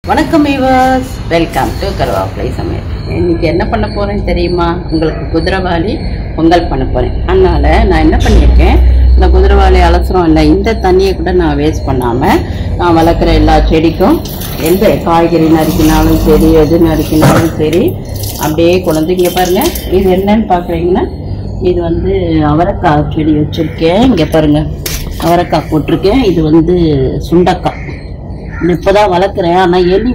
வணக்கம் viewers, welcome to கருவாப்பிலை சமையல். இன்னைக்கு என்ன பண்ண போறேன்னு தெரியுமா? உங்களுக்கு குதிரைவாலி பொங்கல் பண்ண போறேன். அதனால நான் என்ன பண்ணியிருக்கேன், இந்த குதிரைவாலி அலசுறோம் இல்லை, இந்த தண்ணியை கூட நான் வேஸ்ட் பண்ணாமல் நான் வளர்க்குற எல்லா செடிக்கும் எந்த காய்கறி நறுக்கினாலும் சரி, எது நறுக்கினாலும் சரி, அப்படியே கொண்டு இங்கே பாருங்கள். இது என்னன்னு பார்க்குறீங்கன்னா, இது வந்து அவரைக்காய் செடி வச்சுருக்கேன். இங்கே பாருங்கள், அவரைக்காய் போட்டிருக்கேன். இது சுண்டக்காய் இப்போ தான் வளர்க்குறேன். ஆனால் எலி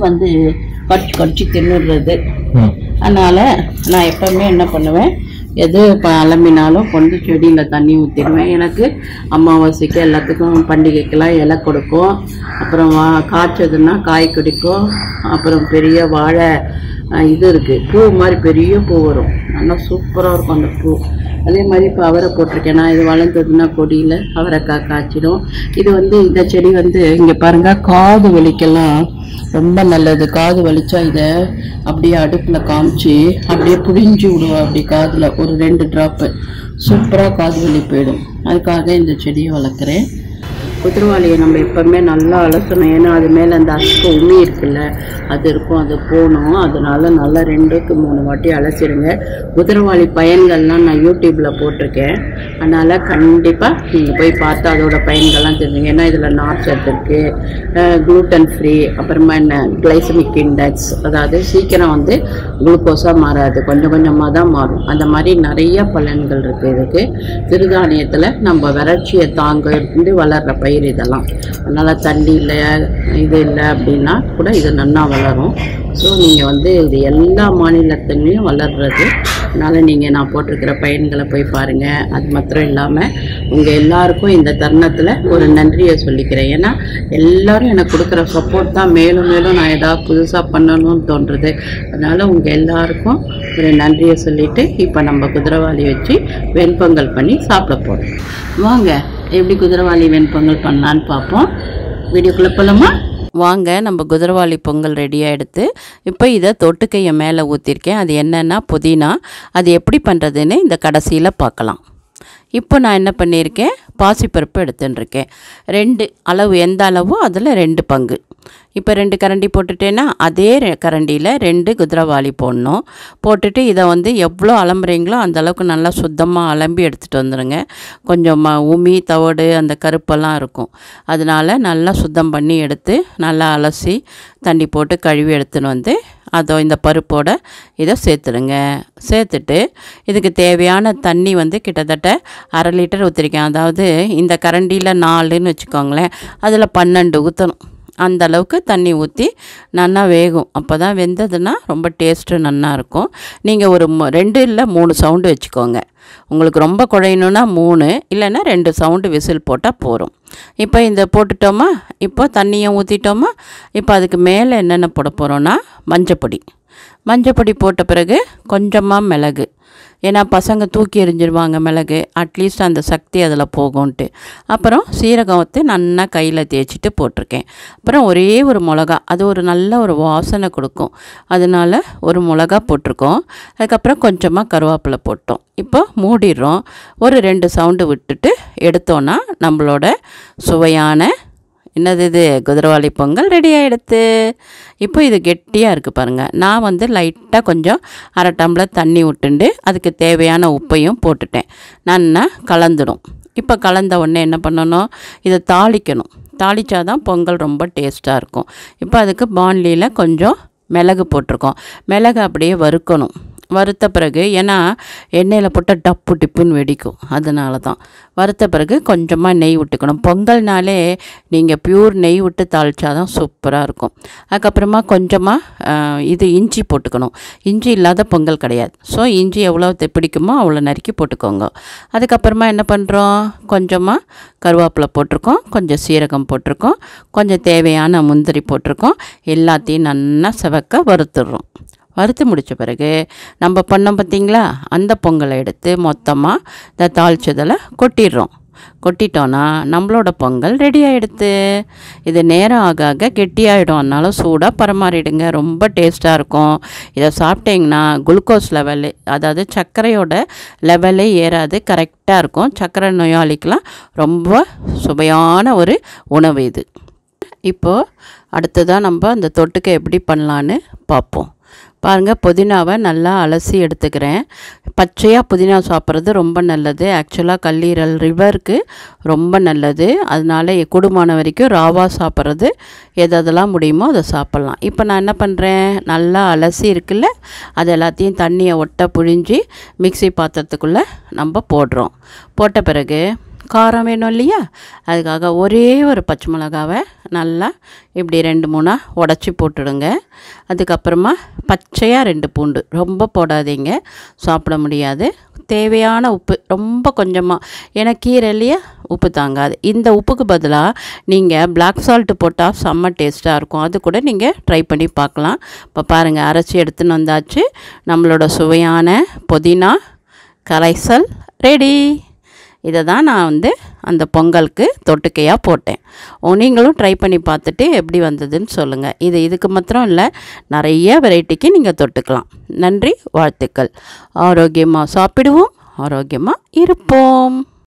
கடிச்சு தின்னுடுறது. அதனால் நான் எப்போவுமே என்ன பண்ணுவேன், எது இப்போ அலம்பினாலும் கொண்டு செடியில் தண்ணி ஊற்றிடுவேன். எனக்கு அமாவாசைக்கு எல்லாத்துக்கும் பண்டிகைக்கெல்லாம் இலை கொடுக்கும். அப்புறம் காய்ச்சதுன்னா காய் கிடைக்கும். அப்புறம் பெரிய வாழை இது இருக்குது, பூ மாதிரி பெரிய பூ வரும், நல்லா சூப்பராக இருக்கும் அந்த பூ. அதே மாதிரி இப்போ அவரை போட்டிருக்கேன் நான். இது வளர்ந்ததுன்னா கொடியில் அவரைக்காய் காய்ச்சிடும். இது இந்த செடி இங்கே பாருங்கள், காது வலிக்கெல்லாம் ரொம்ப நல்லது. காது வலிச்சா இதை அப்படியே அடுப்பில் காமிச்சு அப்படியே புழிஞ்சு விடுவோம். அப்படி காதில் ஒரு 2 ட்ராப்பு சூப்பராக காது வலி போயிடும். அதுக்காக இந்த செடியை வளர்க்குறேன். குதிரைவாலியை நம்ம எப்போவுமே நல்லா அலசணும். ஏன்னா அது மேலே அந்த உமி இருக்குல்ல, அது இருக்கும், அது போகணும். அதனால நல்லா 2-3 வாட்டி அலசிடுங்க. குதிரைவாலி பயன்கள்லாம் நான் யூடியூப்பில் போட்டிருக்கேன். அதனால் கண்டிப்பாக நீங்கள் போய் பார்த்து அதோட பயன்கள்லாம் தெரிஞ்சுங்க. ஏன்னா இதில் நார்ச்சத்து இருக்குது, குளூட்டன் ஃப்ரீ, அப்புறமா என்ன கிளைசமிக் இண்டெக்ஸ், அதாவது சீக்கிரம் குளுக்கோஸாக மாறாது, கொஞ்சம் கொஞ்சமாக தான் மாறும். அந்த மாதிரி நிறைய பலன்கள் இருக்குது இதுக்கு. சிறுதானியத்தில் நம்ம வறட்சியை தாங்க வளர்கிற பயிர் இதெல்லாம். அதனால் தண்ணி இல்லை, இது இல்லை அப்படின்னா கூட இது நல்லா வளரும். ஸோ நீங்கள் இது எல்லா மாநிலத்துலேயும் வளர்கிறது. அதனால் நீங்கள் நான் போட்டிருக்கிற பயன்களை போய் பாருங்கள். அது மாத்திரம் இல்லாமல் உங்கள் எல்லாருக்கும் இந்த தருணத்தில் ஒரு நன்றியை சொல்லிக்கிறேன். ஏன்னா எல்லோரும் எனக்கு கொடுக்குற சப்போர்ட் தான் மேலும் மேலும் நான் ஏதாவது புதுசாக பண்ணணும்னு தோன்றுறது. அதனால் உங்கள் எல்லாருக்கும் ஒரு நன்றியை சொல்லிவிட்டு இப்போ நம்ம குதிரைவாலி வச்சு வெண்பொங்கல் பண்ணி சாப்பிட போகிறோம். வாங்க, எப்படி குதிரைவாலி வெண்பொங்கல் பண்ணலான்னு பார்ப்போம். வீடியோக்குள்ளே போகலாமா? வாங்க, நம்ம குதிரைவாலி பொங்கல் ரெடியாக எடுத்து இப்போ இதை தொட்டுக்கையை மேலே ஊற்றிருக்கேன். அது என்னென்னா புதினா. அது எப்படி பண்ணுறதுன்னு இந்த கடைசியில் பார்க்கலாம். இப்போ நான் என்ன பண்ணியிருக்கேன், பாசிப்பருப்பு எடுத்துட்டுருக்கேன். 2 அளவு, எந்த அளவோ அதில் 2 பங்கு. இப்போ 2 கரண்டி போட்டுட்டேன்னா அதே கரண்டியில் 2 குதிரைவாலி போடணும். போட்டுட்டு இதை எவ்வளோ அலம்புறீங்களோ அந்தளவுக்கு நல்லா சுத்தமாக அலம்பி எடுத்துகிட்டு வந்துடுங்க. கொஞ்சம் உமி தவடு அந்த கருப்பெல்லாம் இருக்கும். அதனால் நல்லா சுத்தம் பண்ணி எடுத்து நல்லா அலசி தண்ணி போட்டு கழுவி எடுத்துன்னு அதோ இந்த பருப்போட இதை சேர்த்துடுங்க. சேர்த்துட்டு இதுக்கு தேவையான தண்ணி கிட்டத்தட்ட 1/2 லிட்டர் ஊற்றிருக்கேன். அதாவது இந்த கரண்டியில் 4ன்னு வச்சுக்கோங்களேன், அதில் 12 ஊற்றணும். அந்த அளவுக்கு தண்ணி ஊற்றி நல்லா வேகும். அப்போ தான் வெந்ததுன்னா ரொம்ப டேஸ்ட்டு நல்லா இருக்கும். நீங்கள் ஒரு 2 இல்லை 3 சவுண்டு வச்சுக்கோங்க. உங்களுக்கு ரொம்ப குழையணுன்னா 3, இல்லைன்னா 2 சவுண்டு விசில் போட்டால் போதும். இப்போ இந்த போட்டுட்டோமா, இப்போ தண்ணியும் ஊற்றிட்டோமா. இப்போ அதுக்கு மேலே என்னென்ன போட போகிறோன்னா மஞ்சப்பொடி போட்ட பிறகு கொஞ்சமாக மிளகு. ஏன்னா பசங்க தூக்கி எறிஞ்சிருவாங்க மிளகு, அட்லீஸ்ட் அந்த சக்தி அதில் போகும்ன்ட்டு. அப்புறம் சீரகம் நல்லா கையில் தேய்ச்சிட்டு போட்டிருக்கேன். அப்புறம் ஒரே ஒரு மிளகா, அது ஒரு நல்ல ஒரு வாசனை கொடுக்கும், அதனால் ஒரு மிளகா போட்டிருக்கோம். அதுக்கப்புறம் கொஞ்சமாக கருவேப்பிலை போட்டோம். இப்போ மூடிடுறோம். ஒரு 2 சவுண்டு விட்டுட்டு எடுத்தோன்னா நம்மளோட சுவையான இது குதிரைவாலி பொங்கல் ரெடி ஆகிடுது. இப்போ இது கெட்டியாக இருக்குது பாருங்கள். நான் லைட்டாக கொஞ்சம் 1/2 டம்ளர் தண்ணி விட்டுண்டு அதுக்கு தேவையான உப்பையும் போட்டுட்டேன். நல்லா கலந்துடும். இப்போ கலந்த உடனே என்ன பண்ணணும், இதை தாளிக்கணும். தாளித்தாதான் பொங்கல் ரொம்ப டேஸ்ட்டாக இருக்கும். இப்போ அதுக்கு பாண்லியில் கொஞ்சம் மிளகு போட்டிருக்கோம். மிளகு அப்படியே வறுக்கணும். வறுத்த பிறகு, ஏன்னா எண்ணெயில் போட்டால் டப்பு டிப்புன்னு வெடிக்கும், அதனால தான் வறுத்த பிறகு கொஞ்சமாக நெய் விட்டுக்கணும். பொங்கல்னாலே நீங்கள் பியூர் நெய் விட்டு தாளித்தாதான் சூப்பராக இருக்கும். அதுக்கப்புறமா கொஞ்சமாக இஞ்சி போட்டுக்கணும். இஞ்சி இல்லாத பொங்கல் கிடையாது. ஸோ இஞ்சி எவ்வளோ பிடிக்குமோ அவ்வளோ நறுக்கி போட்டுக்கோங்க. அதுக்கப்புறமா என்ன பண்ணுறோம், கொஞ்சமாக கருவேப்பிலை போட்டிருக்கோம், கொஞ்சம் சீரகம் போட்டிருக்கோம், கொஞ்சம் தேவையான முந்திரி போட்டிருக்கோம். எல்லாத்தையும் நல்லா செவக்க வறுத்துடுறோம். வறுத்து முடித்த பிறகு நம்ம பண்ணோம் பார்த்திங்களா, அந்த பொங்கலை எடுத்து மொத்தமாக இந்த தாளிச்சதில் கொட்டிடுறோம். கொட்டிட்டோன்னா நம்மளோட பொங்கல் ரெடி ஆகிடுது. இது நேரம் ஆக ஆக கெட்டியாகிடும். அதனால சூடாக பரிமாறிடுங்க, ரொம்ப டேஸ்ட்டாக இருக்கும். இதை சாப்பிட்டிங்கன்னா குளுக்கோஸ் லெவலு, அதாவது சர்க்கரையோட லெவலே ஏறாது, கரெக்டாக இருக்கும். சர்க்கரை நோயாளிக்கெலாம் ரொம்ப சுவையான ஒரு உணவு இது. இப்போது அடுத்ததாக நம்ம அந்த தொட்டுக்க எப்படி பண்ணலான்னு பார்ப்போம். பாருங்கள், புதினாவை நல்லா அலசி எடுத்துக்கிறேன். பச்சையாக புதினா சாப்பிட்றது ரொம்ப நல்லது. ஆக்சுவலாக கல்லீரல் லிவருக்கு ரொம்ப நல்லது. அதனால கூடுமான வரைக்கும் ராவாக சாப்பிட்றது எதெல்லாம் முடியுமோ அதை சாப்பிட்லாம். இப்போ நான் என்ன பண்ணுறேன், நல்லா அலசி இருக்குல்ல, அது எல்லாத்தையும் தண்ணியை ஒட்ட புழிஞ்சி மிக்ஸி பாத்திரத்துக்குள்ளே நம்ம போடுறோம். போட்ட பிறகு காரம் வேணும் இல்லையா, அதுக்காக ஒரே ஒரு பச்சை மிளகாவை நல்லா இப்படி 2-3 உடச்சி போட்டுடுங்க. அதுக்கப்புறமா பச்சையாக 2 பூண்டு, ரொம்ப போடாதீங்க, சாப்பிட முடியாது. தேவையான உப்பு ரொம்ப கொஞ்சமாக, ஏன்னா கீரை இல்லையா, உப்பு தாங்காது. இந்த உப்புக்கு பதிலாக நீங்கள் பிளாக் சால்ட்டு போட்டால் செம்ம டேஸ்ட்டாக இருக்கும். அது கூட நீங்கள் ட்ரை பண்ணி பார்க்கலாம். இப்போ பாருங்கள், அரைச்சி எடுத்துன்னு வந்தாச்சு. நம்மளோட சுவையான புதினா கரைசல் ரெடி. இதை தான் நான் அந்த பொங்கலுக்கு தொட்டுக்கையாக போட்டேன். நீங்களும் ட்ரை பண்ணி பார்த்துட்டு எப்படி வந்ததுன்னு சொல்லுங்கள். இதுக்கு மாத்திரம் இல்லை, நிறைய வெரைட்டிக்கு நீங்கள் தொட்டுக்கலாம். நன்றி, வாழ்த்துக்கள். ஆரோக்கியமாக சாப்பிடுவோம், ஆரோக்கியமாக இருப்போம்.